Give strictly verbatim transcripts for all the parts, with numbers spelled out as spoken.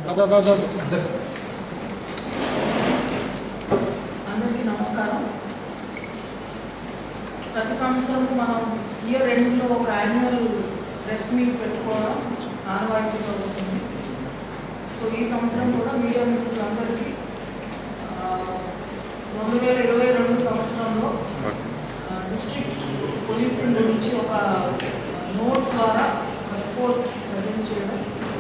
అందరికీ నమస్కారం. ప్రతి సంవత్సరం మనం ఇయర్ ఎండ్లో ఒక యాన్యువల్ ప్రెస్ మీట్ పెట్టుకోవడం ఆనవాయితీగా వస్తుంది. సో ఈ సంవత్సరం కూడా మీడియా మిత్రులందరికీ రెండు వేల ఇరవై రెండు సంవత్సరంలో డిస్ట్రిక్ట్ పోలీసింగ్ గురించి ఒక నోట్ ద్వారా రిపోర్ట్ ప్రజెంట్ చేయడం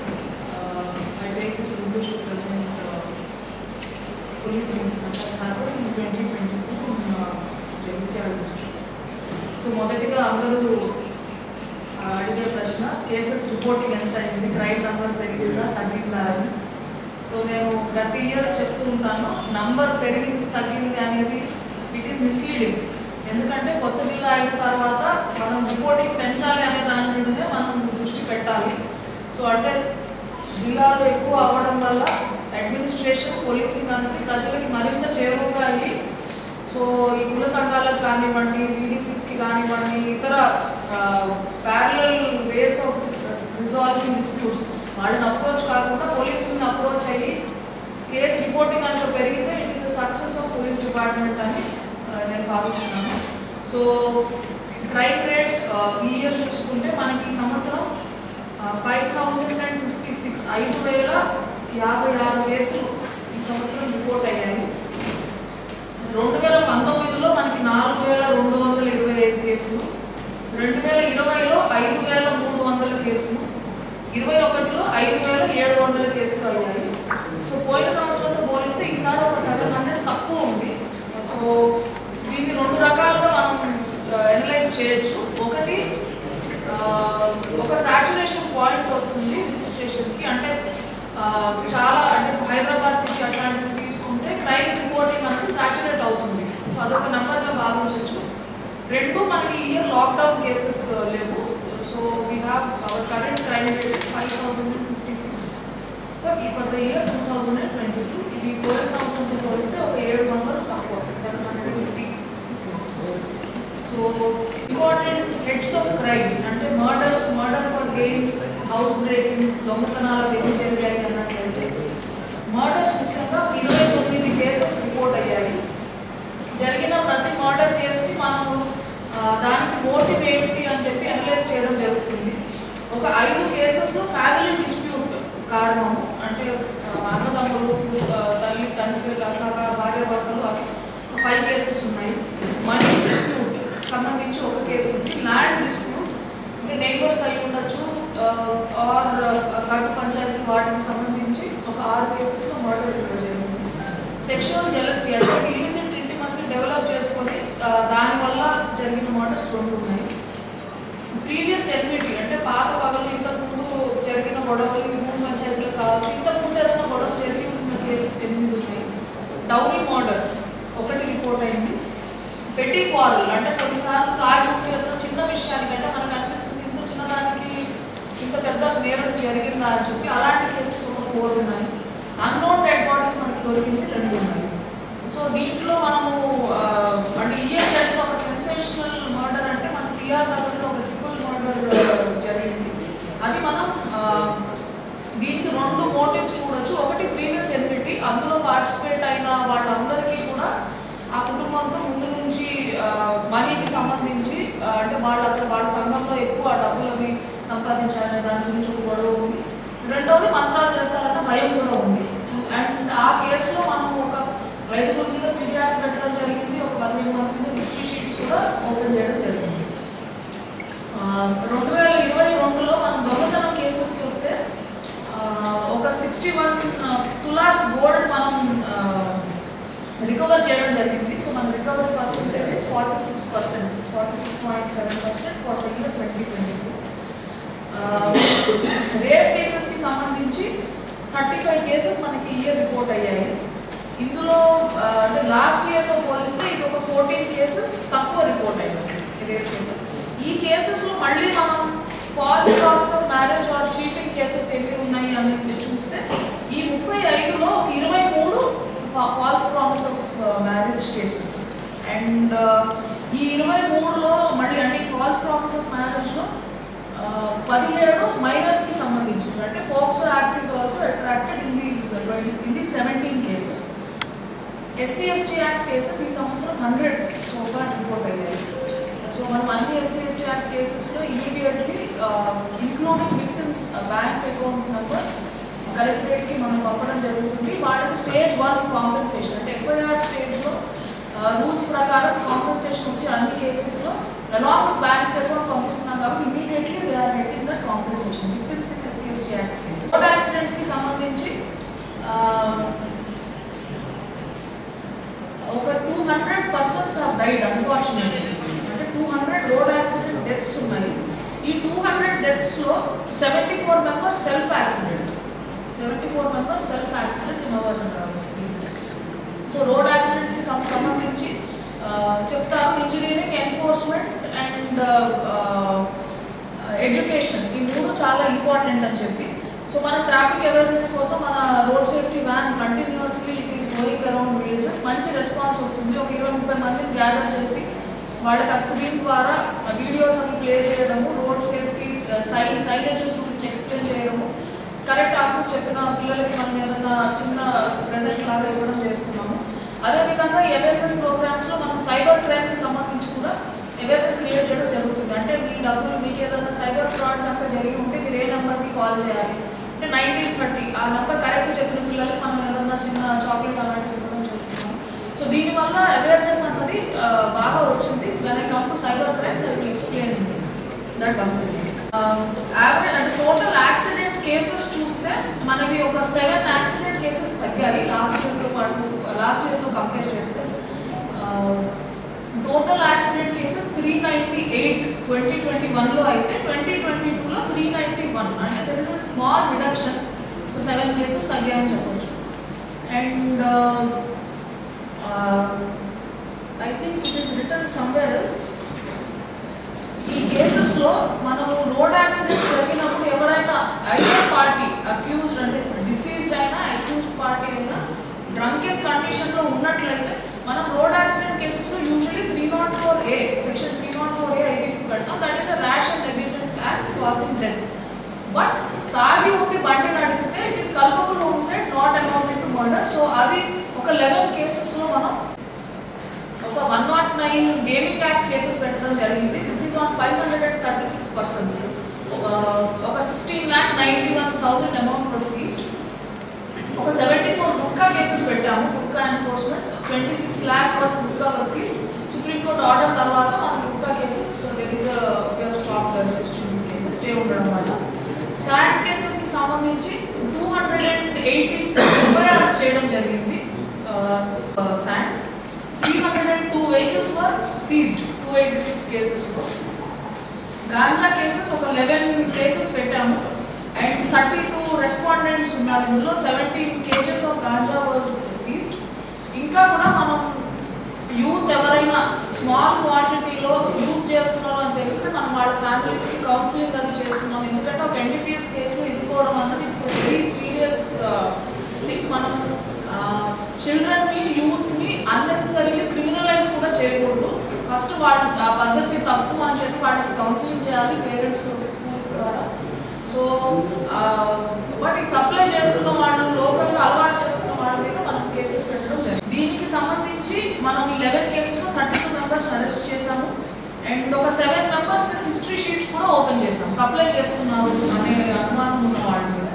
I take this privilege to present uh, policing that has happened in twenty twenty-two in uh, Jagityal district. So మొదటిగా అందరూ అడిగే ప్రశ్న కేసెస్ రిపోర్టింగ్ ఎంత అయింది, క్రైమ్ నంబర్ పెరిగిందా తగ్గిందా అని. సో నేను ప్రతి ఇయర్ చెప్తూ ఉంటాను, నంబర్ పెరిగింది తగ్గింది అనేది ఇట్ ఈస్ మిస్లీడింగ్. ఎందుకంటే కొత్త జిల్లా అయిన తర్వాత మనం రిపోర్టింగ్ పెంచాలి అనే దాని మీదనే మనం దృష్టి పెట్టాలి. సో అంటే జిల్లాలో ఎక్కువ అవ్వడం వల్ల అడ్మినిస్ట్రేషన్ పోలీసింగ్ అనేది ప్రజలకి మరింత చేరువుగా అయ్యి, సో ఈ కుల సంఘాలకు కానివ్వండి, వీడీసీస్కి కానివ్వండి, ఇతర parallel ways of resolving disputes వాళ్ళని అప్రోచ్ కాకుండా పోలీసింగ్ని అప్రోచ్ అయ్యి కేసు రిపోర్టింగ్ కనుక పెరిగితే it is a success of police department అని నేను భావిస్తున్నాను. సో క్రైమ్ రేట్ ఈ ఇయర్ చూసుకుంటే మనకి ఈ సంవత్సరం five thousand and fifty six ఐదు వేల యాభై ఆరు కేసులు ఈ సంవత్సరం రిపోర్ట్ అయ్యాయి. రెండు వేల పంతొమ్మిదిలో మనకి నాలుగు వేల రెండు వందల ఇరవై ఐదు కేసులు, రెండు వేల ఇరవైలో ఐదు వేల మూడు వందల కేసులు, ఇరవై ఒకటిలో ఐదు వేల ఏడు వందల కేసులు అయ్యాయి. సో పోయిన సంవత్సరంతో పోలిస్తే ఈసారి ఒక సెవెన్ హండ్రెడ్ తక్కువ ఉంది. సో దీన్ని రెండు రకాలుగా మనం అనలైజ్ చేయొచ్చు. ఒకటి ఒక సాచురేషన్ పాయింట్ వస్తుంది రిజిస్ట్రేషన్కి, అంటే చాలా అంటే హైదరాబాద్ సిటీ అట్లాంటివి తీసుకుంటే క్రైమ్ రిపోర్టింగ్ అనేది సాచురేట్ అవుతుంది. సో అదొక నెంబర్గా భావించవచ్చు. రెండు మనకి ఇయర్ లాక్డౌన్ కేసెస్ లేవు. So we have our current crime rate five thousand and fifty six for for the year two thousand and twenty two. ఇది పోయిన సంవత్సరంతో పోలిస్తే ఒక ఏడు వందలు తక్కువ, seven hundred fifty. So important heads of crime అంటే murders, murder for gains, house breakings, దొంగతనాలు ఎన్ని జరిగాయి అన్నట్లయితే మర్డర్స్ ముఖ్యంగా ఇరవై తొమ్మిది కేసెస్ రిపోర్ట్ అయ్యాయి. జరిగిన ప్రతి మర్డర్ కేసుని మనము దానికి మోటివ్ ఏమిటి అని చెప్పి అనలైజ్ చేయడం జరుగుతుంది. ఒక ఐదు కేసెస్లో ఫ్యామిలీ డిస్ప్యూట్ కారణము, అంటే అన్నదమ్ములు, తల్లి తండ్రి, అక్క, భార్య భర్తలు, అవి ఫైవ్ కేసెస్ ఉన్నాయి. మనీ డిస్ప్యూట్ సంబంధించి ఒక కేసు ఉంది. ల్యాండ్ డిస్ప్యూట్ అంటే నైబర్స్ అయి ఉండొచ్చు, ఆర్ గట్టు పంచాయతీ వాటికి సంబంధించి ఒక ఆరు కేసెస్లో మర్డర్ ఇవ్వడం జరిగింది. సెక్షువల్ జెలసీ అంటే ఇల్లిసిట్ ఇంటిమసీ డెవలప్ చేసుకొని దానివల్ల జరిగిన మర్డర్స్ రెండు ఉన్నాయి. ప్రీవియస్ ఎన్మిటీ అంటే పాత పగలు, ఇంతకుముందు జరిగిన గొడవలు, మూడు పంచాయతీలు కావచ్చు, ఇంతకుముందు ఏదైనా గొడవ జరిగి ఉన్న కేసెస్ ఎనిమిది ఉన్నాయి. డౌరీ మర్డర్ ఒకటి రిపోర్ట్ అయింది. పెట్టి క్వారల్ అంటే కొన్నిసార్లు తాగి ఏదైనా చిన్న విషయానికంటే మనకు అనిపిస్తుంది ఇంత చిన్నదానికి ఇంత పెద్ద నేరం జరిగిందా అని చెప్పి అలాంటి కేసెస్ ఒక ఫోర్ ఉన్నాయి. అన్నోన్ డెడ్ బాడీస్ మనకి దొరికింది రెండు ఉన్నాయి. సో దీంట్లో మనము అంటే ఇయర్ జరిగిన ఒక సెన్సేషనల్ మర్డర్ అంటే మన టీఆర్ నగర్లో ఒక ట్రిపుల్ మర్డర్ జరిగింది. అది మనం దీనికి రెండు మోటివ్స్ చూడొచ్చు. ఒకటి ప్రీవియస్ ఎన్మిటీ, అందులో పార్టిసిపేట్ అయిన వాళ్ళందరికీ కూడా ఆ కుటుంబంతో ముందు నుంచి మనీకి సంబంధించి అంటే వాళ్ళు అక్కడ వాళ్ళ సంఘంలో ఎక్కువ డబ్బులు అవి సంపాదించాలనే దాని గురించి ఒక గొడవ ఉంది. రెండవది మంత్రాలు చేస్తారన్న భయం కూడా ఉంది. అండ్ ఆ కేసులో మనం ఒక ఐదుగురు మీద ఫిర్యాదు పెట్టడం జరిగింది. ఒక పదిహేను మంది మీద హిస్టరీ షీట్స్ కూడా ఓపెన్ చేయడం జరిగింది. రెండు వేల ఇరవై రెండులో మనం దొంగతనం కేసెస్కి వస్తే ఒక సిక్స్టీ వన్ తులాస్ గోల్డ్ మనం రికవర్ చేయడం జరిగింది. సో మన recovery percentages forty six percent forty six point seven percent for the year twenty twenty two. Rape కేసెస్కి సంబంధించి థర్టీ ఫైవ్ కేసెస్ మనకి ఇయర్ రిపోర్ట్ అయ్యాయి. ఇందులో అంటే లాస్ట్ ఇయర్తో పోలిస్తే ఇది ఒక ఫోర్టీన్ కేసెస్ తక్కువ రిపోర్ట్ అయ్యాయి రేప్ కేసెస్. ఈ కేసెస్లో మళ్ళీ మనం false promise of marriage or cheating cases ఎన్ని ఉన్నాయి అనేది చూస్తే ఈ ముప్పై ఐదులో ఇరవై మూడు false promise of marriage cases. And ఈ ఇరవై మూడులో మళ్ళీ అంటే ఫాల్స్ ప్రామిస్ ఆఫ్ మ్యారేజ్లో పదిహేడు మైనర్స్కి సంబంధించింది. అంటే POCSO act is also attracted in in the seventeen cases. S C S T Act cases ఈ సంవత్సరం హండ్రెడ్ సో ఫార్ రిపోర్ట్ అయ్యాయి. సో మనం అన్ని S C S T Act కేసెస్లో immediately including victims bank account number కలెక్టరేట్కి మనం పంపడం జరుగుతుంది. వాళ్ళకి స్టేజ్ వన్ కాంపెన్సేషన్ అంటే ఎఫ్ఐఆర్ స్టేజ్లో రూల్స్ ప్రకారం కాంపెన్సేషన్ వచ్చే అన్ని కేసెస్లో అలాంగ్ విత్ బ్యాంక్ అకౌంట్ పంపిస్తున్నాం కాబట్టి immediately they are getting the compensation victims in S C S T Act కేసెస్. రోడ్ యాక్సిడెంట్స్కి సంబంధించి ఒక two hundred persons are died unfortunately. అంటే two hundred road accident deaths ఉన్నాయి. ఈ టూ హండ్రెడ్ డెత్స్లో seventy four members self accident seventy four members self accident in our. So road యాక్సిడెంట్స్కి సంబంధించి చెప్తారు ఇంజనీరింగ్, ఎన్ఫోర్స్మెంట్ అండ్ ఎడ్యుకేషన్ ఈ మూడు చాలా ఇంపార్టెంట్ అని చెప్పి. సో మన ట్రాఫిక్ అవేర్నెస్ కోసం మన road safety van continuously it is going around villages. మంచి రెస్పాన్స్ వస్తుంది. ఒక ఇరవై ముప్పై మందిని గ్యాదర్ చేసి వాళ్ళకి ఆ స్క్రీన్ ద్వారా వీడియోస్ అన్ని ప్లే చేయడము, రోడ్ సేఫ్టీ సైన్ సైనేజెస్ గురించి ఎక్స్ప్లెయిన్ చేయడము, కరెక్ట్ ఆన్సర్స్ చెప్పిన పిల్లలకి మనం ఏదైనా చిన్న ప్రెజెంట్ లాగా ఇవ్వడం చేస్తున్నాము. అదేవిధంగా ఈ అవేర్నెస్ ప్రోగ్రామ్స్లో మనం సైబర్ క్రైమ్కి సంబంధించి కూడా అవేర్నెస్ క్రియేట్ చేయడం జరుగుతుంది. అంటే మీ డబ్బులు మీకు ఏదైనా సైబర్ ఫ్రాడ్ కనుక జరిగి ఉంటే మీరు ఏ నెంబర్కి కాల్ చేయాలి అంటే నైన్టీన్ థర్టీ ఆ నెంబర్ కరెక్ట్ చెప్పిన పిల్లలకి మనం ఏదైనా చిన్న చాక్లెట్ అలాంటివి ఇవ్వడం చేస్తున్నాము. సో దీనివల్ల అవేర్నెస్ అన్నది బాగా వచ్చింది. When I come to cyber crimes I will explain that once again. Average అంటే టోటల్ యాక్సిడెంట్ కేసెస్ చూస్తే మనవి ఒక సెవెన్ యాక్సిడెంట్ కేసెస్ తగ్గాయి లాస్ట్ ఇయర్తో పాటు లాస్ట్ ఇయర్తో కంపేర్ చేస్తే. Total accident cases three ninety eight twenty twenty వన్లో అయితే ట్వంటీ ట్వంటీ టూలో త్రీ నైంటీ వన్ అంటే there is a small reduction. Seven cases తగ్గాయని చెప్పవచ్చు. And I think it is return somewhere else. ఈ కేసెస్లో మనము రోడ్ యాక్సిడెంట్ జరిగినప్పుడు ఎవరైనా ఐదర్ పార్టీ అక్యూజ్డ్ అంటే డిసీజ్డ్ అయినా అక్యూజ్డ్ పార్టీ అయినా డ్రంకెన్ కండిషన్లో ఉన్నట్లయితే మనం రోడ్ యాక్సిడెంట్ కేసెస్లో usually three nought four A section three nought four A IPC పెడతాం. That is a rash and negligent act causing death. But తాగి ఉండి బండి నడిపితే it is culpable homicide not amounted to murder. So అది ఒక eleven కేసెస్లో మనం ఒక one nought nine gaming act cases పెట్టడం జరిగింది. This is on five hundred and thirty six persons. ఒక sixteen lakh ninety one thousand amount was seized. ఒక seventy four gutka cases పెట్టాము. Gutka enforcement twenty six lakh worth gutka was seized. Supreme Court order తర్వాత మన gutka cases there is a stop resisting these cases stay ఉండడం వల్ల. Sand కేసెస్కి సంబంధించి two hundred and eighty six FIRs చేయడం జరిగింది. Sand three hundred and two vehicles were seized two eighty six కేసెస్లో. Ganja cases ఒక లెవెన్ కేసెస్ పెట్టాము అండ్ థర్టీ టూ రెస్పాండెంట్స్ ఉన్నారు. ఇందులో seventeen kgs of ganja was seized. ఇంకా కూడా మనం యూత్ ఎవరైనా స్మాల్ క్వాంటిటీలో యూజ్ చేస్తున్నారో అని తెలిస్తే మనం వాళ్ళ ఫ్యామిలీస్కి కౌన్సిలింగ్ అది చేస్తున్నాం. ఎందుకంటే ఒక ఎన్డీపీఎస్ కేసులో ఇరుకోవడం అన్నది ఇట్స్ వెరీ సీరియస్ థింగ్. మనం చిల్డ్రన్ని యూత్ని అన్నెసెసరీలీ క్రిమినలైజ్ కూడా చేయకూడదు. ఫస్ట్ వాళ్ళ ఆ పద్ధతి తప్పు అని చెప్పి వాళ్ళకి కౌన్సిలింగ్ చేయాలి పేరెంట్స్ తోటి స్కూల్స్ ద్వారా. సో వాటికి సప్లై చేస్తున్న వాళ్ళు లోకల్గా అలవాటు చేస్తున్న వాళ్ళ మీద మనం కేసెస్ పెట్టడం జరిగింది. దీనికి సంబంధించి మనం ఈ లెవెన్ కేసెస్లో థర్టీ టూ మెంబర్స్ అరెస్ట్ చేశాము అండ్ ఒక సెవెన్ మెంబర్స్ మీద హిస్టరీ షీట్స్ కూడా ఓపెన్ చేసాం సప్లై చేస్తున్నారు అనే అనుమానం ఉన్న వాళ్ళ మీద.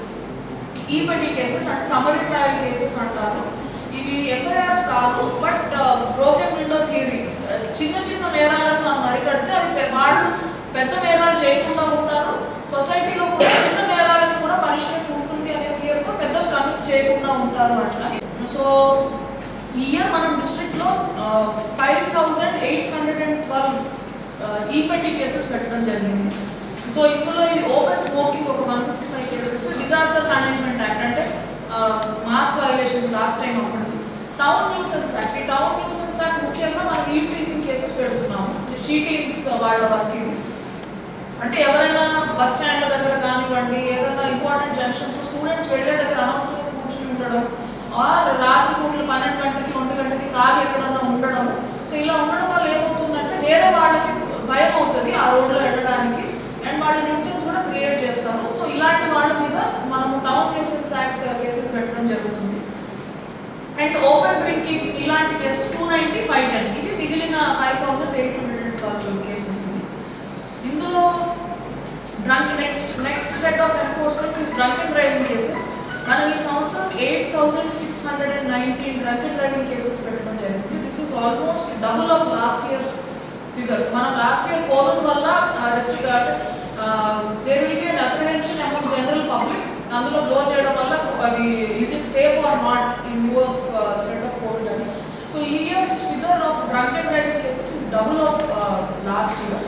ఈ పెట్టి కేసెస్ అంటే సమ్మరీ ట్రయల్ కేసెస్ అంటారు. ఇవి ఎఫ్ఐఆర్స్ కాదు బట్ బ్రోకెన్ విండో థియరీ. చిన్న చిన్న నేరాలను మనం అరికడితే అవి వాళ్ళు పెద్ద నేరాలు చేయకుండా ఉంటారు. సొసైటీలో కూడా చిన్న నేరాలకి కూడా పనిష్మెంట్ ఉంటుంది అనే ఫియర్తో పెద్దలు కమిట్ చేయకుండా ఉంటారు అట్లా. సో ఈ ఇయర్ మనం డిస్ట్రిక్ట్లో five thousand eight hundred and twelve e petty cases పెట్టడం జరిగింది. సో ఇందులో ఇది ఓపెన్ స్మోకింగ్ ఒక one fifty five cases, disaster management act అంటే మాస్క్ వైలేషన్స్ లాస్ట్ టైం అప్పుడు, టౌన్ న్యూసెన్స్ యాక్ట్. ఈ టౌన్ న్యూసెన్స్ యాక్ట్ ముఖ్యంగా మనం ఈవ్ టీసింగ్ కేసెస్ పెడుతున్నాము. షీ టీమ్స్ వాళ్ళ వర్క్ ఇది. అంటే ఎవరైనా బస్ స్టాండ్ల దగ్గర కానివ్వండి ఏదైనా ఇంపార్టెంట్ జంక్షన్స్ స్టూడెంట్స్ వెళ్ళే దగ్గర అనవసరంగా కూర్చుని ఉండడం, ఆర్ రాత్రి పూటలు పన్నెండు గంటలకి ఒంటి గంటకి కారు ఎక్కడన్నా ఉండడం. సో ఇలా ఉండడం వల్ల ఏమవుతుందంటే వేరే వాళ్ళకి భయం అవుతుంది ఆ రోడ్లో వెళ్ళడానికి అండ్ వాళ్ళ న్యూసెన్స్ కూడా క్రియేట్ చేస్తారు. సో ఇలాంటి వాళ్ళ మీద మనము టౌన్ న్యూసెన్స్ యాక్ట్ కేసెస్ పెట్టడం జరుగుతుంది. అండ్ ఓపెన్ డ్రింకింగ్ ఇలాంటి cases two ninety five ten ఇవి మిగిలిన five thousand eight hundred cases. ఇందులో drunk next next set of enforcement is drunk and driving cases. మనం ఈ సంవత్సరం eight thousand six hundred and nineteen drunk and driving cases పెట్టడం జరిగింది. This is almost double of last year's figure. మనం last year Covid వల్ల restrict there will be an apprehension among general public. అందులో blow చేయడం వల్ల అది is it safe or not in view of spread of Covid అని. So ఈ year's figure of drunk and driving cases is double of last year's.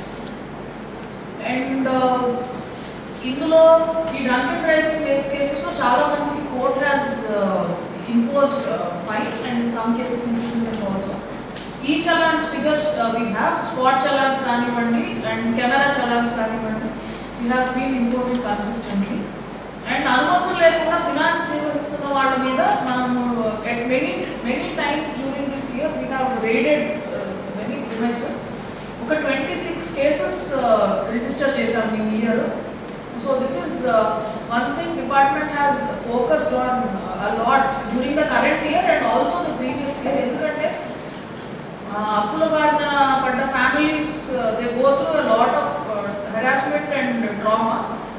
And ఇందులో ఈ drunk and driving కేసెస్లో చాలా మందికి court has imposed fine and in some cases imprisonment also. ఈ challans figures we have spot challans కానివ్వండి and camera challans కానివ్వండి we have been imposing consistently. And అనుమతులు లేకుండా ఫినాన్స్ నిర్వహిస్తున్న వాళ్ళ మీద మనము at many many times during this year we have raided many premises. ఒక ట్వంటీ సిక్స్ కేసెస్ రిజిస్టర్ చేశాము ఈ year. So this is uh, one thing department has focused on uh, a lot during the current year and also the previous year. Endukante appula barna padda families uh, they go through a lot of uh, harassment and trauma.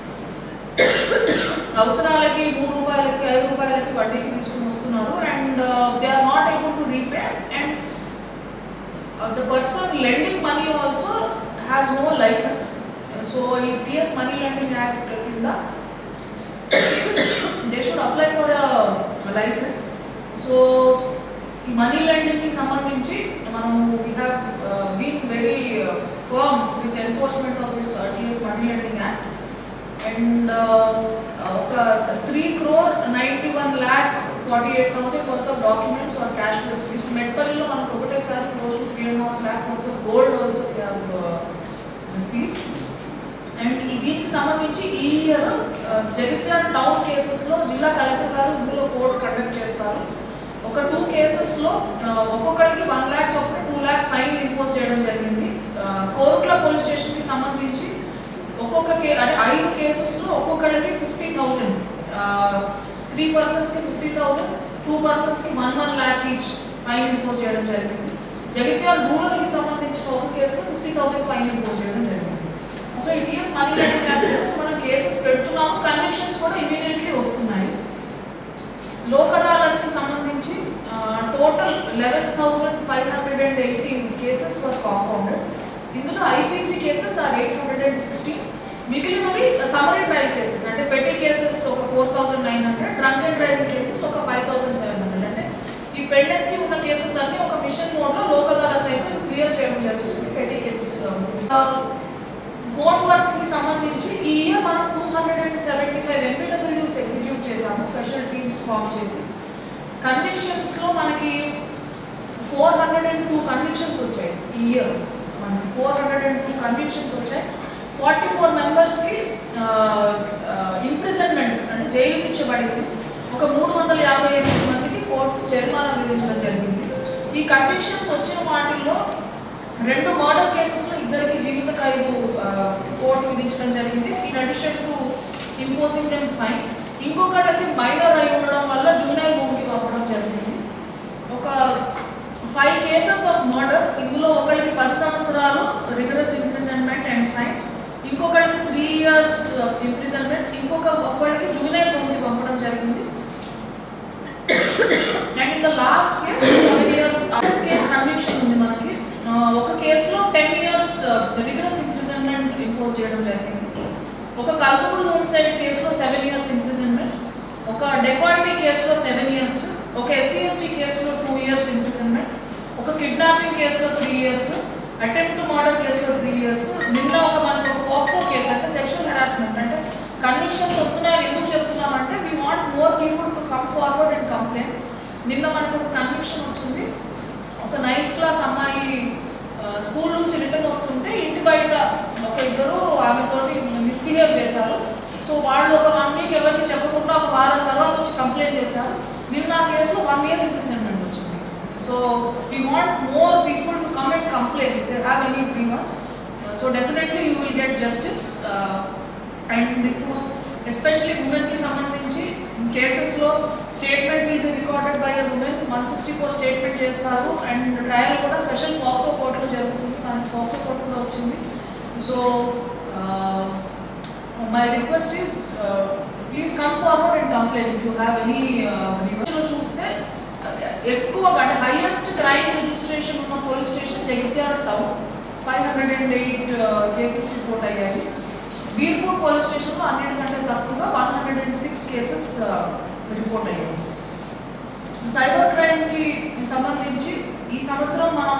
అవసరాలకి మూడు రూపాయలకి ఐదు రూపాయలకి వడ్డీకి తీసుకుని వస్తున్నారు and uh, they are not able to repay and uh, the person lending money also has no license. So in T S Money Lending Act kinda they should apply for a, a license. So ఈ money lending ki sambandhinchi manamu we have uh, been very uh, firm with enforcement of this uh, T S Money Lending Act and oka uh, three crore ninety-one lakh forty-eight thousand worth of documents or cash receipts. Medpalli lo manaku okate sari close to three and a half lakh worth of gold also we have uh, seized. And దీనికి సంబంధించి ఈ year Jagtial town కేసెస్లో జిల్లా collector గారు ఇందులో court conduct చేస్తారు. ఒక two కేసెస్లో ఒక్కొక్కరికి వన్ ల్యాక్ చొప్పున టూ ల్యాక్ ఫైన్ ఇంపోజ్ చేయడం జరిగింది. కోరుట్ల పోలీస్ స్టేషన్కి సంబంధించి ఒక్కొక్క కే అంటే ఐదు కేసెస్లో ఒక్కొక్కరికి ఫిఫ్టీ థౌజండ్ త్రీ పర్సన్స్కి ఫిఫ్టీ థౌజండ్ టూ పర్సన్స్కి one one lakh each fine impose చేయడం జరిగింది. జగిత్యాల రూరల్కి సంబంధించిన ఒక కేసులో ఫిఫ్టీ థౌజండ్ ఫైన్ ఇంపోజ్ చేయడం జరిగింది. సో ఈ T S Money Lending Act చేస్తూ మనం కేసెస్ పెడుతున్నాము, కన్విక్షన్స్ కూడా ఇమీడియట్లీ వస్తున్నాయి. లోక్ అదాలత్కి సంబంధించి total eleven thousand five hundred and eighteen cases were compounded. ఇందులో IPC cases are eight hundred and sixteen. మిగిలినవి సమరీ ట్రయల్ కేసెస్ అంటే పెట్టి కేసెస్ ఒక four thousand nine hundred drunk and driving cases ఒక five thousand seven hundred. అంటే ఈ pendency ఉన్న cases అన్ని ఒక మిషన్ మోడ్లో లోక్ అదాలత్ అయితే క్లియర్ చేయడం జరుగుతుంది పెట్టి కేసెస్. కోర్ట్ వర్క్కి సంబంధించి ఈ ఇయర్ మనం two hundred and seventy five MPWs execute చేసాము స్పెషల్ టీమ్స్ ఫామ్ చేసి. కన్విక్షన్స్లో మనకి four hundred and two convictions వచ్చాయి ఈ ఇయర్. మనకి four hundred and two convictions వచ్చాయి. ఫార్టీ ఫోర్ మెంబర్స్కి ఇంప్రిజన్మెంట్ అంటే జైలు శిక్ష పడింది. ఒక మూడు వందల యాభై ఎనిమిది మందికి కోర్టు జరిమానా విధించడం జరిగింది. ఈ కన్విక్షన్స్ వచ్చిన వాటిల్లో రెండు మర్డర్ కేసెస్లో ఇద్దరికి జీవిత ఖైదు కోర్టు విధించడం జరిగింది. In addition to imposing them fine. ఇంకొకటికి మైనర్ అయి ఉండడం వల్ల జూనియర్ హోమ్కి పంపడం జరిగింది. ఒక ఫైవ్ కేసెస్ ఆఫ్ మర్డర్. ఇందులో ఒకరికి పది సంవత్సరాలు రిగరస్ ఇంప్రిజన్మెంట్ అండ్ ఫైన్, ఇంకొకరికి త్రీ ఇయర్స్ ఇంప్రిజన్మెంట్, ఇంకొక ఒక్కరికి జూనియర్ హోమ్కి పంపడం జరిగింది. And in the last case seven years case conviction ఉంది మనకి. ఒక కేసులో ten years rigorous imprisonment impose చేయడం జరిగింది. ఒక కల్పబుల్ హోమ్సైడ్ కేసులో సెవెన్ ఇయర్స్ ఇంప్రిజన్మెంట్, ఒక డెకాయిటీ కేసులో సెవెన్ ఇయర్స్, ఒక ఎస్సీ ఎస్టీ కేసులో టూ ఇయర్స్ ఇంప్రిజన్మెంట్, ఒక కిడ్నాపింగ్ కేసులో త్రీ ఇయర్స్, అటెంప్ట్ మర్డర్ కేసులో త్రీ ఇయర్స్. నిన్న ఒక మనకి ఒక పోక్సో కేసు అంటే సెక్షువల్ హెరాస్మెంట్ అంటే కన్విక్షన్స్ వస్తున్నాయని ఎందుకు చెప్తున్నామంటే we want more people to come forward and complaint. నిన్న మనకి ఒక కన్విక్షన్ వచ్చింది. ఒక నైన్త్ క్లాస్ అమ్మాయి స్కూల్ నుంచి రిటర్న్ వస్తుంటే ఇంటి బయట ఒక ఇద్దరు ఆమెతోటి మిస్బిహేవ్ చేశారు. సో వాళ్ళు ఒక వన్ వీక్ ఎవరికి చెప్పకుండా ఒక వారం తర్వాత వచ్చి కంప్లైంట్ చేశారు. నిన్న ఆ కేసులో వన్ ఇయర్ ఇంప్రిజన్మెంట్ వచ్చింది. So we want more people to come and complaint if they have any grievance. So definitely you will get justice. And ఇప్పుడు ఎస్పెషల్లీ ఉమెన్కి సంబంధించి కేసెస్లో statement will be recorded by a woman one sixty four statement చేస్తారు and trial కూడా special POCSO కోర్టులో జరుగుతుంది. మనకి POCSO కోర్టులో వచ్చింది. So my request is please come forward and complaint if you have any రివర్స్లో చూస్తే ఎక్కువగా అంటే హైయెస్ట్ క్రైమ్ రిజిస్ట్రేషన్ ఉన్న police station Jagtial town five hundred and eight cases report అయ్యాయి. బీర్పూర్ పోలీస్ స్టేషన్లో అన్నిటికంటే తక్కువగా one hundred and six cases report అయ్యాయి. సైబర్ క్రైమ్కి సంబంధించి ఈ సంవత్సరం మనం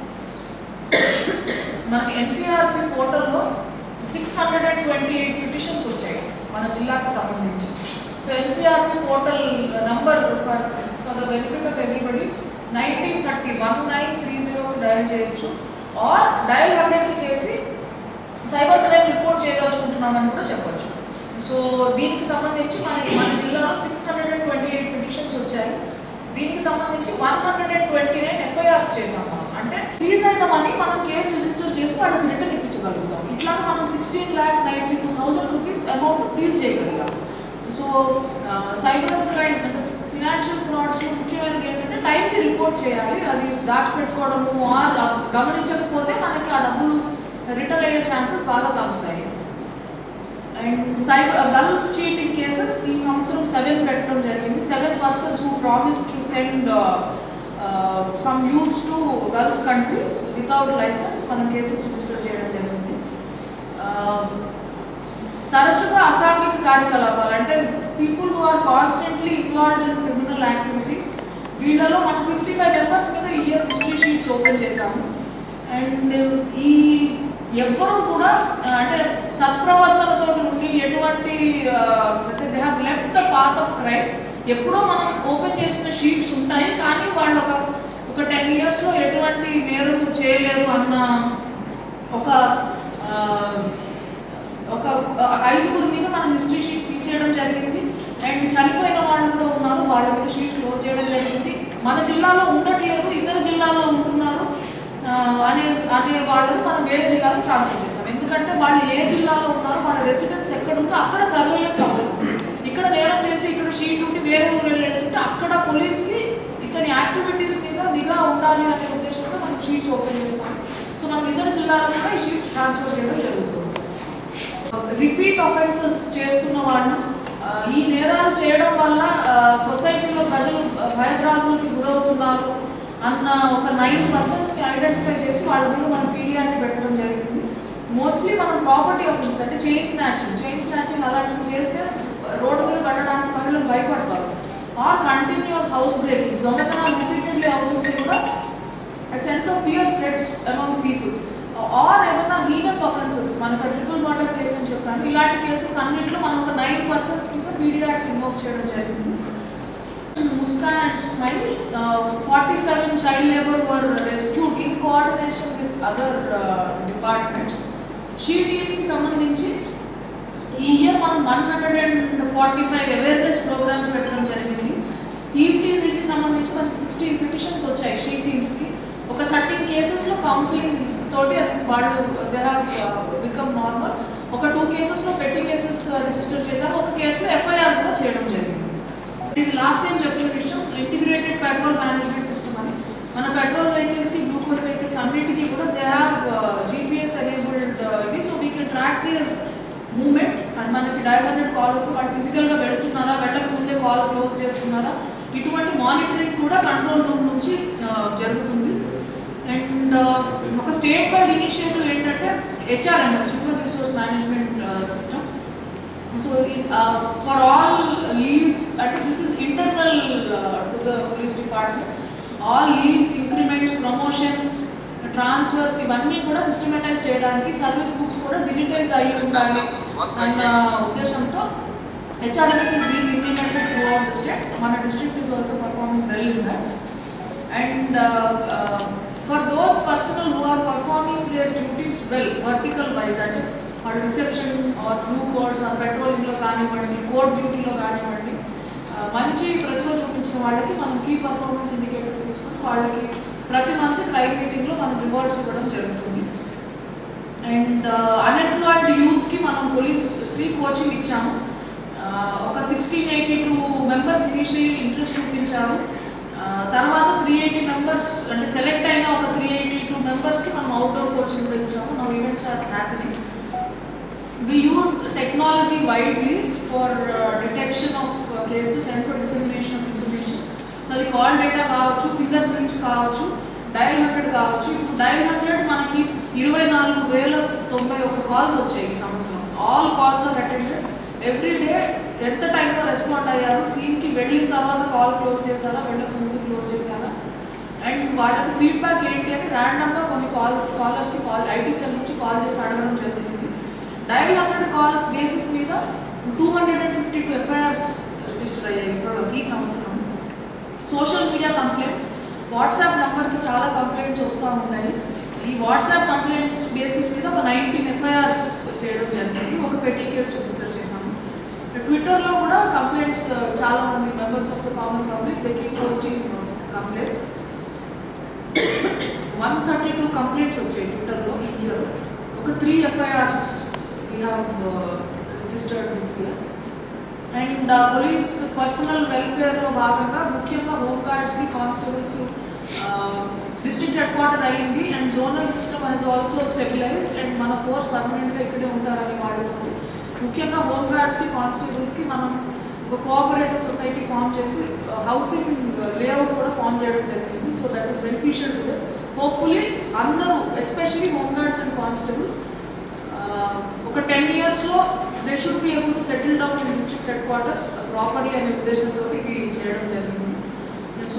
మనకి ఎన్సీఆర్పి పోర్టల్లో six hundred and twenty eight petitions వచ్చాయి మన జిల్లాకి సంబంధించి. So NCRP portal number for for the benefit of everybody nineteen thirty one nine three జీరోకి డయల్ చేయొచ్చు ఆర్ డయల్ హండ్రెడ్కి చేసి సైబర్ క్రైమ్ రిపోర్ట్ చేయదలుచుకుంటున్నామని కూడా చెప్పొచ్చు. సో దీనికి సంబంధించి మనకి మన జిల్లాలో six hundred and twenty eight petitions వచ్చాయి. దీనికి సంబంధించి one hundred and twenty nine FIRs చేసాం మనం. అంటే ఫీజ్ అయిన మనీ మనం కేసు రిజిస్టర్ చేసి వాళ్ళకి రిటర్న్ ఇప్పించగలుగుతాం. ఇట్లా మనం sixteen lakh ninety two thousand rupees amount freeze చేయగలిగాం. సో సైబర్ క్రైమ్ అంటే ఫినాన్షియల్ ఫ్రాడ్స్లో ముఖ్యమైనది ఏంటంటే టైంకి రిపోర్ట్ చేయాలి. అది దాచిపెట్టుకోవడము ఆర్ గమనించకపోతే మనకి ఆ డబ్బులు రిటర్న్ అయ్యే ఛాన్సెస్ బాగా తగ్గుతాయి. And cyber Gulf cheating cases ఈ సంవత్సరం సెవెన్ పెట్టడం జరిగింది. Seven persons who promise to send some youth to Gulf countries without license మనం కేసెస్ రిజిస్టర్ చేయడం జరిగింది. తరచుగా అసాంఘిక కార్యకలాపాలు అంటే people who are constantly involved in criminal activities వీళ్ళలో మనం ఫిఫ్టీ ఫైవ్ మెంబర్స్ మీద ఇయర్ హిస్టరీ షీట్స్ ఓపెన్ చేశాము. అండ్ ఈ ఎవ్వరూ కూడా అంటే సత్ప్రవర్తనతో ఉండి ఎటువంటి అంటే they have left the path of crime ఎప్పుడో మనం ఓపెన్ చేసిన షీట్స్ ఉంటాయి. కానీ వాళ్ళు ఒక ఒక టెన్ ఇయర్స్లో ఎటువంటి నేరం చేయలేరు అన్న ఒక ఒక ఐదుగురు మీద మనం హిస్టరీ షీట్స్ తీసేయడం జరిగింది. అండ్ చనిపోయిన వాళ్ళు కూడా ఉన్నారు, వాళ్ళ మీద షీట్స్ క్లోజ్ చేయడం జరిగింది. మన జిల్లాలో ఉండట్లేదు, ఇతర జిల్లాలో ఉంటున్నారు అనే అనే వాళ్ళని మనం వేరే జిల్లాలో ట్రాన్స్ఫర్ చేస్తాం. ఎందుకంటే వాళ్ళు ఏ జిల్లాలో ఉన్నారో వాళ్ళ రెసిడెన్స్ ఎక్కడ ఉందో అక్కడ సర్వేలెన్స్ అవసరం. ఇక్కడ నేరం చేసి ఇక్కడ షీట్ ఉండి వేరే ఊరు వెళ్తుంటే అక్కడ పోలీస్కి ఇతని యాక్టివిటీస్ మీద నిఘా ఉండాలి అనే ఉద్దేశంతో మనం షీట్స్ ఓపెన్ చేస్తాం. సో మనం ఇతర జిల్లాలో కూడా ఈ షీట్స్ ట్రాన్స్ఫర్ చేయడం జరుగుతుంది. రిపీట్ ఆఫెన్సెస్ చేస్తున్న వాళ్ళు ఈ నేరాలు చేయడం వల్ల సొసైటీలో ప్రజలు భయభ్రాంతులకి గురవుతున్నారు అన్న ఒక నైన్ పర్సన్స్కి ఐడెంటిఫై చేసి వాళ్ళ మీద మనం పీడియాకి పెట్టడం జరిగింది. మోస్ట్లీ మనం ప్రాపర్టీ ఆఫెన్స్ అంటే చైన్ స్నాచింగ్ చైన్ స్నాచింగ్ అలాంటివి చేస్తే రోడ్డు మీద పెట్టడానికి మహిళలు భయపడతారు. ఆర్ కంటిన్యూస్ హౌస్ బ్రేకింగ్స్ దొంగతనాలు రిపీటెడ్లీ అవుతుంటే కూడా sense of fear spreads among people. Or ఏదైనా హీనస్ ఆఫెన్సెస్ మనకు ట్రిపుల్ మర్డర్ కేసు అని చెప్పాను. ఇలాంటి కేసెస్ అన్నింటిలో మనం ఒక నైన్ పర్సన్స్ కింద పీడియాకి ఇన్వోక్ చేయడం జరిగింది. Muskan and Smile, uh, forty-seven child labor were rescued in coordination with other uh, departments. She teams ki sambandhinchi ee year manam one hundred forty-five awareness programs pettam jarigindi. E T C ki sambandhinchi manaki sixteen petitions vachayi she teams ki. Oka thirteen cases lo counseling toti vallu they have uh, become normal. Oka two cases lo petty cases uh, register chesaru. Oka case lo F I R kuda cheyadam jarigindi. Last time చెప్పిన విషయం integrated patrol management system అని మన patrol వెహికల్స్కి blue code vehicles అన్నిటికీ కూడా they have GPS enabled ఇది. So we can track their movement and మనకి డైవర్నెట్ కాల్ వస్తే వాళ్ళు ఫిజికల్గా వెళ్తున్నారా వెళ్ళకముందే కాల్ క్లోజ్ చేస్తున్నారా ఇటువంటి మానిటరింగ్ కూడా కంట్రోల్ రూమ్ నుంచి జరుగుతుంది. అండ్ ఒక స్టేట్ వైడ్ ఇనిషియేటివ్ ఏంటంటే HRMS human resource management system. So uh, for all leaves, I think this is internal uh, to the police department. All leaves, increments, promotions, transfers, ఇవన్నీ కూడా systematise చేయడానికి service books కూడా digitise అయ్యి ఉండాలి అన్న ఉద్దేశంతో HRMS is being implemented throughout the state. మన district is also performing well in that. And uh, uh, for those personnel who are performing their duties well, vertical wise, అంటే వాళ్ళ reception or blue codes or పెట్రోలింగ్లో కానివ్వండి code డ్యూటీలో కానివ్వండి మంచి ప్రతిభ చూపించిన వాళ్ళకి మనం కీ పర్ఫార్మెన్స్ ఇండికేటర్స్ తీసుకుని వాళ్ళకి ప్రతి మంత్ క్రైమ్ మీటింగ్లో మనం రివార్డ్స్ ఇవ్వడం జరుగుతుంది. అండ్ అన్ఎంప్లాయిడ్ యూత్కి మనం పోలీస్ ఫ్రీ కోచింగ్ ఇచ్చాము. ఒక sixteen eighty two members initially interest చూపించారు. తర్వాత త్రీ ఎయిటీ మెంబర్స్ అంటే సెలెక్ట్ అయిన ఒక త్రీ ఎయిటీ టూ మెంబర్స్కి మనం అవుట్డోర్ కోచింగ్ ఇచ్చాము. నా events are happening. We use technology widely for uh, detection of uh, cases and for dissemination of information. So the call data కావచ్చు, fingerprints కావచ్చు, dial hundred కావచ్చు. ఇప్పుడు డయల్ హండ్రెడ్ మనకి ఇరవై నాలుగు వేల తొంభై ఒక్క కాల్స్ వచ్చాయి ఈ సంవత్సరం. All calls are attended. Every day ఎంత టైంలో రెస్పాండ్ అయ్యారు, సీన్కి వెళ్ళిన తర్వాత కాల్ క్లోజ్ చేశారా, వెళ్ళక ముందు క్లోజ్ చేశారా, అండ్ వాళ్ళకి ఫీడ్బ్యాక్ ఏంటి అని ర్యాండమ్గా కొన్ని కాల్ కాలర్స్కి కాల్ ఐటీ సెల్ నుంచి కాల్ చేసి అడగడం జరుగుతుంది. డయల్ హండ్రెడ్ కాల్స్ బేసిస్ మీద two hundred and fifty two FIRs register అయ్యాయి ఇప్పుడు ఈ సంవత్సరం. సోషల్ మీడియా కంప్లైంట్స్, వాట్సాప్ నెంబర్కి చాలా కంప్లైంట్స్ వస్తూ ఉన్నాయి. ఈ వాట్సాప్ కంప్లైంట్స్ బేసిస్ మీద ఒక నైన్టీన్ ఎఫ్ఐఆర్స్ చేయడం జరిగింది. ఒక పెట్టి కేసు రిజిస్టర్ చేశాము. ట్విట్టర్లో కూడా కంప్లైంట్స్ చాలా మంది members of the common public they keep posting complaints. One thirty two complaints వచ్చాయి ట్విట్టర్లో ఈ ఇయర్. ఒక three FIRs we have uh, registered this year. And uh, police personal welfare lo bhaganga mukyanga home guards ki constables ki uh, district headquarter ayindi and zonal system has also stabilized and mana force permanently ikkade untarani vaaduthundi. Mukyanga home guards ki constables ki manam oka cooperative society form chesi uh, housing uh, layout kuda form cheyadam jarigindi. So that is beneficial to them. Hopefully andaru especially home guards and constables ఒక ten ఇయర్స్లో they should be able to settle down in district headquarters properly అనే ఉద్దేశంతో ఇది చేయడం జరిగింది. So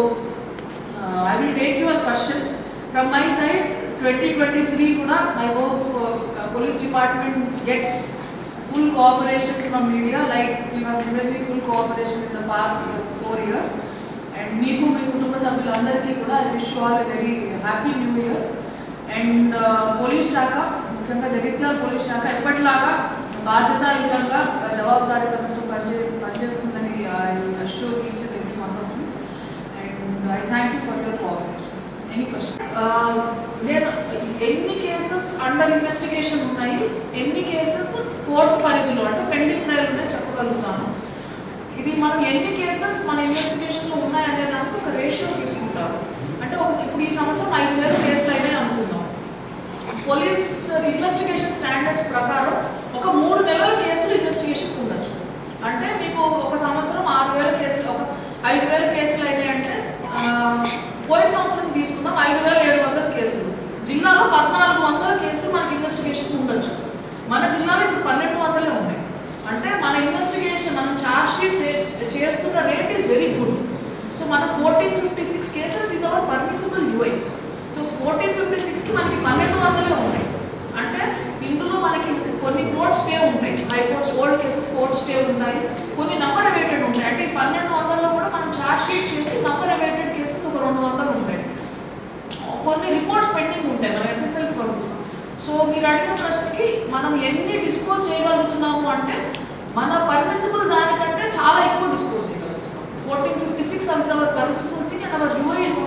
I will take your questions from my side. Twenty twenty three కూడా I hope police department gets full cooperation from media like you have given me full cooperation in the past four years. And మీకు మీ కుటుంబ సభ్యులందరికీ కూడా I wish you all a very happy new year. And police శాఖ ముఖ్యంగా Jagtial police శాఖ ఎప్పటిలాగా బాధ్యతాయుతంగా జవాబుదారీతనంతో పనిచే పనిచేస్తుందని I assure each and every one of you. And I thank you for your cooperation. Any question? నేను ఎన్ని కేసెస్ అండర్ ఇన్వెస్టిగేషన్ ఉన్నాయి, ఎన్ని కేసెస్ కోర్టు పరిధిలో అంటే పెండింగ్ ట్రయల్ ఉన్నాయి చెప్పగలుగుతాను. ఇది మనం ఎన్ని కేసెస్ మన ఇన్వెస్టిగేషన్లో ఉన్నాయనే దానికి ఒక రేషియో తీసుకుంటారు. అంటే ఒక ఇప్పుడు ఈ సంవత్సరం ఐదు వేల కేసులు అయినాయి అనుకుందాం. పోలీస్ ఇన్వెస్టిగేషన్ స్టాండర్డ్స్ ప్రకారం ఒక మూడు నెలల కేసులు ఇన్వెస్టిగేషన్ ఉండొచ్చు. అంటే మీకు ఒక సంవత్సరం ఆరు వేల కేసులు ఒక ఐదు వేల కేసులు అయినాయి అంటే పోయిన సంవత్సరం తీసుకుందాం ఐదు వేల ఏడు వందల కేసులు. జిల్లాలో పద్నాలుగు వందల కేసులు మనకి ఇన్వెస్టిగేషన్ ఉండొచ్చు. మన జిల్లాలో ఇప్పుడు పన్నెండు వందలే ఉన్నాయి. అంటే మన ఇన్వెస్టిగేషన్ మనం ఛార్జ్ షీట్ చేస్తున్న rate is very good. So మన fourteen fifty six cases is our permissible UI. So fourteen fifty సిక్స్కి మనకి పన్నెండు వందలే ఉన్నాయి. అంటే ఇందులో మనకి కొన్ని కోర్ట్ స్టే ఉంటాయి, high courts old cases court stay ఉంటాయి, కొన్ని నంబర్ అవైటెడ్ ఉంటాయి. అంటే ఈ పన్నెండు వందల్లో కూడా మనం ఛార్జ్ షీట్ చేసి నంబర్ అవైటెడ్ కేసెస్ ఒక రెండు వందలు ఉంటాయి. కొన్ని రిపోర్ట్స్ పెండింగ్ ఉంటాయి, మనం ఎఫ్ఎస్ఎల్కి పంపిస్తాం. సో మీరు అడిగిన ప్రశ్నకి మనం ఎన్ని డిస్పోజ్ చేయగలుగుతున్నాము అంటే మన పర్మిసిబుల్ దానికంటే చాలా ఎక్కువ డిస్పోజ్ చేయగలుగుతున్నాం. Fourteen fifty six ours our permissible thing and our UI is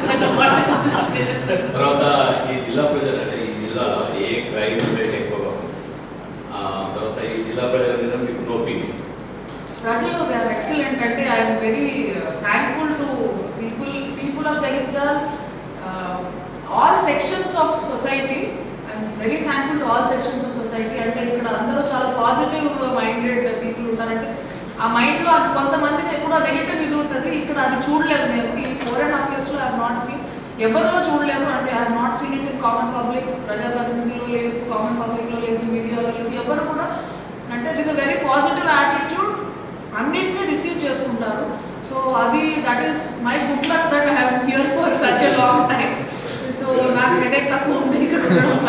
తర్వాత ఈ జిల్లా ప్రజలు అంటే ఈ జిల్లాలో ఏ క్రైమ్ రేట్ ఎక్కువగా తర్వాత ఈ జిల్లా ప్రజల మీద మీకు నోపింగ్ ప్రజలు దే ఆర్ ఎక్సలెంట్. అంటే I'm very thankful to people people of Jagtial, all sections of society. I'm very thankful to all sections of society. అంటే ఇక్కడ అందరూ చాలా పాజిటివ్ మైండెడ్ పీపుల్ ఉంటారంటే ఆ మైండ్లో కొంతమందికి కూడా నెగిటివ్ ఇది ఉంటుంది. ఇక్కడ అది చూడలేదు నేను ఈ ఫోర్ అండ్ హాఫ్ ఇయర్స్లో ఐ హావ్ నాట్ సీన్, ఎవరిలో చూడలేదు. అంటే I have not seen it in common public, ప్రజాప్రతినిధులు లేదు, కామన్ పబ్లిక్లో లేదు, మీడియాలో లేదు, ఎవరు కూడా. అంటే ఇది వెరీ పాజిటివ్ యాటిట్యూడ్, అన్నింటినీ రిసీవ్ చేసుకుంటారు. సో అది that is my good luck that I have here for such a long time. So నాకు హెడేక్ తక్కువ ఉంది ఇక్కడ.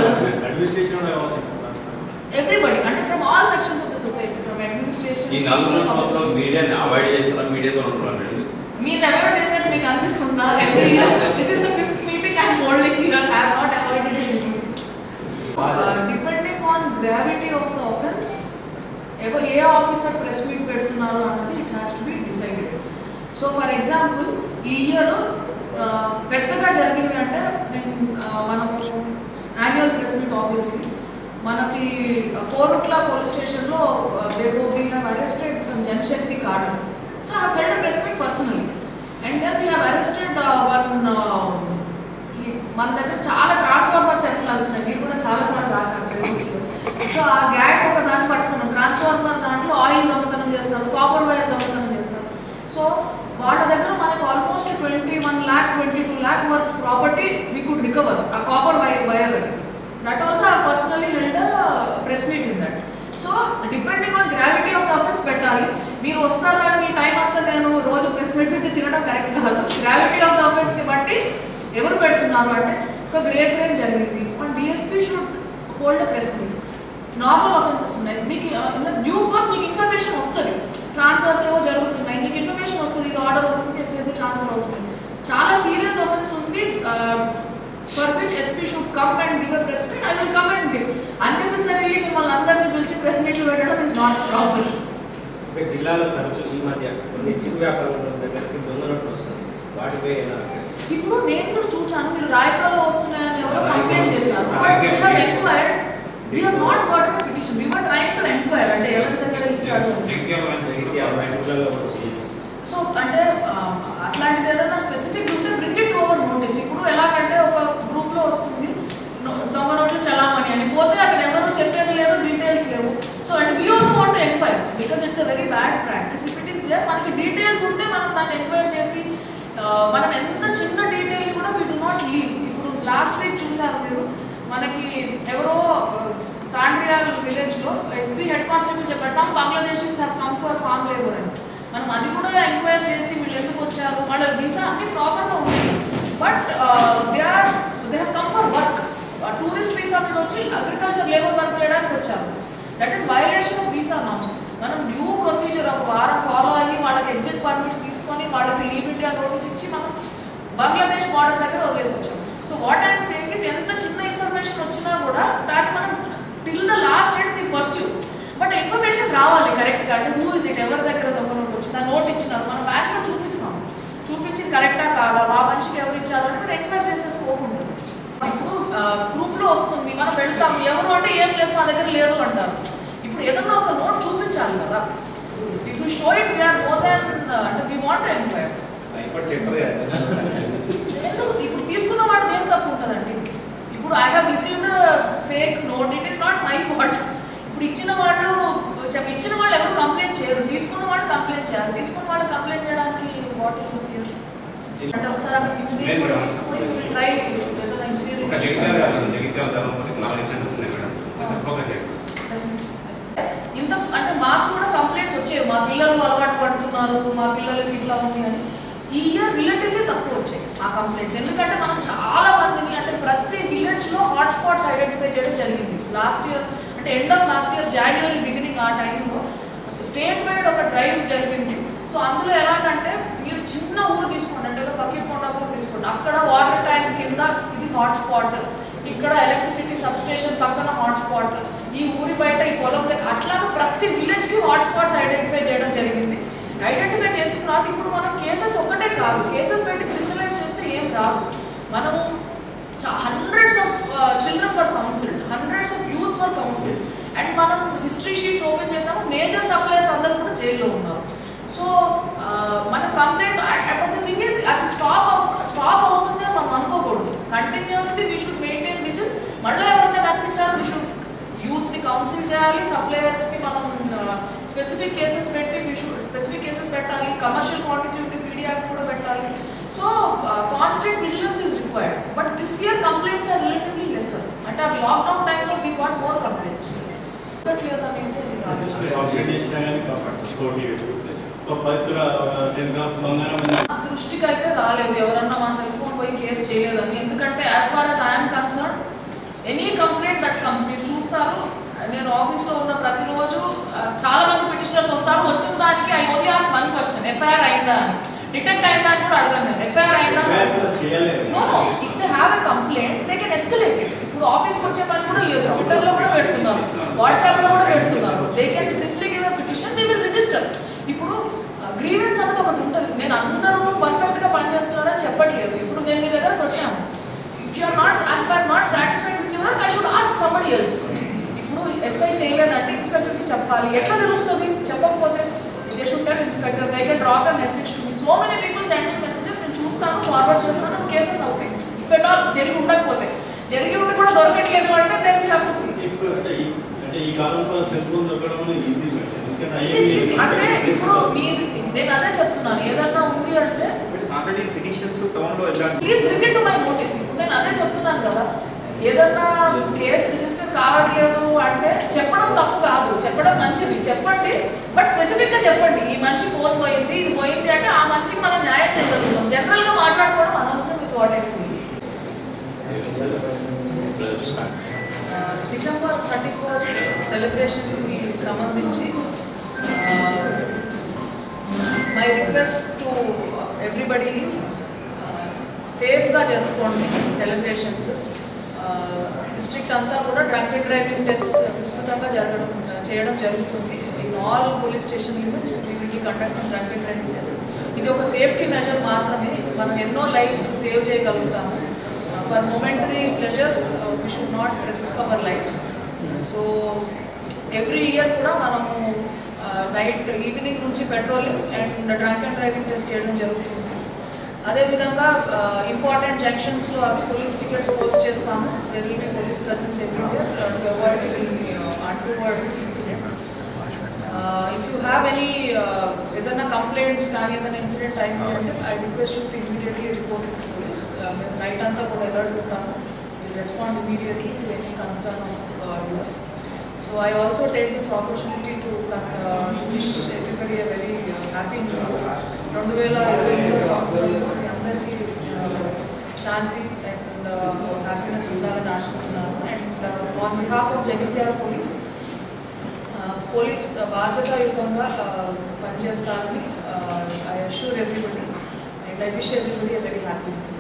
ఎవ్రీబడి అంటే from all sections of the society, from administration. ఈ నాలుగు సంవత్సరాలు మీడియాని అవాయిడ్ చేసిన మీడియాతో ఉంటున్నారు. మీరు అవాయిడ్ చేసినట్టు మీకు అనిపిస్తుందా? Every year this is the fifth meeting I am holding here. I have not avoided it. Depending on gravity of the offence ఎవరు ఏ ఆఫీసర్ ప్రెస్ మీట్ పెడుతున్నారు అన్నది it has to be decided. So for example ఈ year పెద్దగా జరిగినవి అంటే నేను మనము యాన్యువల్ ప్రెస్ మీట్ ఆబ్వియస్లీ మనకి కోరుట్ల పోలీస్ స్టేషన్లో we have arrested some Janshakti cadre. So I have held a press meet personally. And then we have arrested uh, one మన దగ్గర చాలా ట్రాన్స్ఫార్మర్ థెఫ్ట్లు అవుతున్నాయి. మీరు కూడా చాలాసార్లు రాశారు. సో ఆ గ్యాగ్ ఒక దాన్ని పట్టుకున్నాం. ట్రాన్స్ఫార్మర్ దాంట్లో ఆయిల్ దొంగతనం చేస్తారు, కాపర్ వైర్ దొంగతనం చేస్తారు. సో వాళ్ళ దగ్గర మనకు almost twenty one lakh twenty two lakh worth property we could recover ఆ కాపర్ వైర్ వైర్ అది. That also I personally held a press meet in that. So depending on gravity of the offence పెట్టాలి. మీరు వస్తారు కానీ మీ time అంతా నేను రోజు press meet పెట్టి తినడం కరెక్ట్ కాదు. గ్రావిటీ ఆఫ్ ద అఫెన్స్ని బట్టి ఎవరు పెడుతున్నారు అంటే ఒక గ్రేట్ క్రైమ్ జరిగింది and DSP should hold press meet. Normal offences ఉన్నాయి, మీకు డ్యూ కోర్స్ మీకు ఇన్ఫర్మేషన్ వస్తుంది, ట్రాన్స్ఫర్స్ ఏవో జరుగుతున్నాయి, మీకు ఇన్ఫర్మేషన్ వస్తుంది, ఇది ఆర్డర్ వస్తుంది, ఎస్ఎస్సీ ట్రాన్స్ఫర్ అవుతుంది. చాలా సీరియస్ అఫెన్స్ ఉంది for which SP should come and give a press meet. I will come and give. Unnecessarily మిమ్మల్ని అందరినీ పిలిచి ప్రెస్ మీట్లు పెట్టడం ఇస్ నాట్ ప్రాపర్. జిల్లాలో తరచు ఈ మధ్య కొన్ని చిరు వ్యాపారుల దగ్గరికి దొంగ నోట్లు వస్తుంది, వాటిపై ఎలా? ఇప్పుడు నేను కూడా చూసాను, మీరు రాయకాలో వస్తున్నాయని ఎవరో కంప్లైంట్ చేశారు. But we have enquired, we have not gotten a petition, we were trying to enquire అంటే ఎవరి దగ్గర ఇచ్చారు. సో అంటే అట్లాంటిది ఏదైనా స్పెసిఫిక్ ఉంటే బ్రింగ్ ఇట్ ఓవర్ నోటీస్. ఇప్పుడు ఎలాగంటే ఒక గ్రూప్లో వస్తుంది దొంగ నోట్లు చలామణి అని, పోతే అక్కడ ఎవరో చెప్పేది లేదు, డీటెయిల్స్ లేవు. So and we also want to enquire because it's a very bad practice. If it is there మనకి డీటెయిల్స్ ఉంటే మనం దాన్ని ఎంక్వైర్ చేసి మనం ఎంత చిన్న డీటెయిల్ కూడా వీ డు నాట్ లీవ్. ఇప్పుడు లాస్ట్ వీక్ చూసారు మీరు, మనకి ఎవరో తాండ్రియాల్ విలేజ్లో ఎస్పీ హెడ్ కానిస్టేబుల్ చెప్పారు some Bangladeshis have come for farm labour అని. మనం అది కూడా ఎంక్వైర్ చేసి వీళ్ళు ఎందుకు వచ్చారు, వాళ్ళ వీసా అన్ని ప్రాపర్గా ఉన్నాయి, but they are they have come for work. Tourist visa మీద వచ్చి అగ్రికల్చర్ లేబర్ వర్క్ చేయడానికి వచ్చారు. That is violation of visa norms. మనం డ్యూ ప్రొసీజర్ ఒక వారం ఫాలో అయ్యి వాళ్ళకి ఎగ్జిట్ పర్మిట్స్ తీసుకొని వాళ్ళకి లీవ్ ఇండియా నోటీస్ ఇచ్చి మనం బంగ్లాదేశ్ బార్డర్ దగ్గర వదిలేసి వచ్చాం. So what I'm saying is ఎంత చిన్న ఇన్ఫర్మేషన్ వచ్చినా కూడా దాన్ని మనం till the last end we pursue. But information రావాలి కరెక్ట్గా, అంటే హూ ఇస్ ఇట్, ఎవరి దగ్గర దొంగ నోట్ వచ్చిందా, నోట్ ఇచ్చినారు, మనం బ్యాంక్లో చూపిస్తాం, చూపించింది కరెక్టా కాదా, ఆ మనిషికి ఎవరు ఇచ్చారు అంటే మీరు ఎంక్వైరీ చేసే స్కోప్ ఉంటుంది. ఇప్పుడు గ్రూప్లో వస్తుంది, మనం వెళ్తాము, ఎవరు అంటే ఏం లేదు మా దగ్గర లేదు అంటారు. ఇప్పుడు ఏదన్నా ఒక నోట్ చూపించాలి కదా. If you show it we are more than అంటే వీ వాంట్ టు ఎంక్వైర్. ఎందుకు ఇప్పుడు తీసుకున్న వాడికి ఏం తప్పు ఉంటుందండి. ఇప్పుడు I have received fake note, it is not my fault. ఇప్పుడు ఇచ్చిన వాళ్ళు ఇచ్చిన వాళ్ళు ఎవరు కంప్లైంట్ చేయరు, తీసుకున్న వాళ్ళు కంప్లైంట్ చేయాలి. తీసుకున్న వాళ్ళు కంప్లైంట్ చేయడానికి వాట్ ఈస్ ద ఫియర్ అంటే ఒకసారి అక్కడ ఇంజనీరింగ్ కూడా తీసుకుపోయి ట్రై ఏదైనా ఇంజనీరింగ్ ఇంత అంటే మాకు కూడా కంప్లైంట్స్ వచ్చాయి, మా పిల్లలు అలవాటు పడుతున్నారు, మా పిల్లలకి ఇట్లా ఉంది అని. ఈ ఇయర్ రిలేటివ్లీ తక్కువ వచ్చాయి ఆ కంప్లైంట్స్, ఎందుకంటే మనం చాలా మందిని అంటే ప్రతి విలేజ్లో హాట్స్పాట్స్ ఐడెంటిఫై చేయడం జరిగింది. లాస్ట్ ఇయర్ అంటే ఎండ్ ఆఫ్ లాస్ట్ ఇయర్ జనవరి బిగినింగ్ ఆ టైంలో స్టేట్ వైడ్ ఒక డ్రైవ్ జరిగింది. సో అందులో ఎలాగంటే మీరు చిన్న ఊరు తీసుకోండి, అంటే ఫకీర్కొండాపూర్ తీసుకోండి, అక్కడ వాటర్ ట్యాంక్ కింద ఇది హాట్స్పాట్, ఇక్కడ ఎలక్ట్రిసిటీ సబ్స్టేషన్ పక్కన హాట్స్పాట్, ఈ ఊరి బయట ఈ పొలం దగ్గర, అట్లా ప్రతి విలేజ్కి హాట్స్పాట్స్ ఐడెంటిఫై చేయడం జరిగింది. ఐడెంటిఫై చేసిన తర్వాత ఇప్పుడు మనం కేసెస్ ఒక్కటే కాదు, కేసెస్ పెట్టి క్రిమినలైజ్ చేస్తే ఏం రాదు. మనము hundreds of children were counselled, hundreds of youth were counselled, and మనం హిస్టరీ షీట్స్ ఓపెన్ చేసాము, మేజర్ సప్లయర్స్ అందరూ కూడా జైల్లో ఉన్నారు. సో మన complaint but the thing is అది స్టాప్ స్టాప్ అవుతుంది అని మనం అనుకోకూడదు. Continuously we should maintain vigil. మళ్ళీ ఎవరైనా కనిపించాలి, వీ షుడ్ యూత్ని కౌన్సిల్ చేయాలి, సప్లయర్స్ని మనం స్పెసిఫిక్ కేసెస్ పెట్టి వీ షుడ్ స్పెసిఫిక్ కేసెస్ పెట్టాలి, కమర్షియల్ క్వాంటిటీ పీడీ యాక్ట్ కూడా పెట్టాలి. So constant vigilance is required. But this year complaints are relatively lesser. అంటే ఆ లాక్డౌన్ టైంలో వీ గాట్ మోర్ కంప్లైంట్స్. దృష్టికి అయితే రాలేదు ఎవరన్నా మా సెల్ ఫోన్ పోయి కేసు చేయలేదని. ఎందుకంటే as far as I'm concerned any complaint that comes, మీరు చూస్తారు నేను ఆఫీస్లో ఉన్న ప్రతిరోజు చాలా మంది పిటిషనర్స్ వస్తారు, వచ్చిన దానికి I only ask one question, FIR అయిందా అని. డిటెక్ట్ అయిందా అని కూడా అడగను నేను, ఎఫ్ఐఆర్ అయిందా. No, if they have a complaint they can escalate it. ఇప్పుడు ఆఫీస్కి వచ్చే పని కూడా లేదు, ట్విట్టర్లో కూడా పెడుతున్నారు, వాట్సాప్లో కూడా పెడుతున్నారు. They can simply give a petition, they will register. ఇప్పుడు గ్రీవెన్స్ అనేది ఒకటి ఉంటుంది. నేను అందరూ పర్ఫెక్ట్గా పనిచేస్తున్నారని చెప్పట్లేదు. ఇప్పుడు నేను మీ దగ్గరకు వచ్చాను, if you are not if I are not satisfied with your work I should ask somebody else. SI చేయలేదంటే ఇన్స్పెక్టర్కి చెప్పాలి. ఎట్లా తెలుస్తుంది? చెప్పకపోతే they should tell inspector. They can drop a message to me. So many people send me messages. నేను చూస్తాను, forward చేస్తాను, cases అవుతాయి. ఇఫ్ ఎట్ ఆల్ జరిగి ఉండకపోతే, జరిగి ఉండి కూడా దొరకట్లేదు అంటే then we have to see. అంటే ఈ కాలంలో సెల్ ఫోన్ దొరకడం ఈజీ మెసేజ్. అంటే ఇప్పుడు మీరు, నేను అదే చెప్తున్నాను, ఏదన్నా ఉంది అంటే ఆల్రెడీ పిటిషన్స్ టౌన్లో please bring it to my notice. నేను అదే చెప్తున్నాను కదా, ఏదన్నా కేసు రిజిస్టర్ కావట్లేదు అంటే చెప్పడం తప్పు కాదు, చెప్పడం మంచిది, చెప్పండి. బట్ స్పెసిఫిక్గా చెప్పండి, ఈ మనిషి ఫోన్ పోయింది, ఇది పోయింది అంటే ఆ మనిషికి మనం న్యాయం చేయగలుగుతాం. జనరల్గా మాట్లాడుకోవడం అనవసరం. Is what I feel. December thirty first సెలబ్రేషన్స్కి సంబంధించి my request to everybody is సేఫ్గా జరుపుకోండి సెలబ్రేషన్స్. డిస్ట్రిక్ట్ అంతా కూడా డ్రంక్ అండ్ డ్రైవింగ్ టెస్ట్ విస్తృతంగా జరగడం చేయడం జరుగుతుంది. In all police station limits we will be conducting drunk and driving test. ఇది ఒక సేఫ్టీ మెజర్ మాత్రమే. మనం ఎన్నో లైఫ్స్ సేవ్ చేయగలుగుతాము. For momentary pleasure we should not risk our lives. So every year కూడా మనము నైట్ ఈవినింగ్ నుంచి patrolling and drunk and driving test చేయడం జరుగుతుంది. అదేవిధంగా ఇంపార్టెంట్ జంక్షన్స్లో అవి పోలీస్ పికెట్స్ పోస్ట్ చేస్తాము. There will be police presence everywhere to avoid any untoward incident. If you have any ఏదైనా కంప్లైంట్స్ కానీ ఏదైనా ఇన్సిడెంట్ అయింది అంటే I request you to immediately report to police. మేము నైట్ అంతా కూడా అలర్ట్ ఉంటాము. Will respond immediately to any concern of yours. So I also take this opportunity to uh, wish everybody a very uh, happy new year. రెండు వేల ఇరవై మూడో సంవత్సరంలో మీ అందరికీ శాంతి అండ్ హ్యాపీనెస్ ఉండాలని ఆశిస్తున్నాను. And on behalf of Jagtial police police బాధ్యతాయుతంగా పనిచేస్తానని I assure everybody and I wish everybody a very happy new year.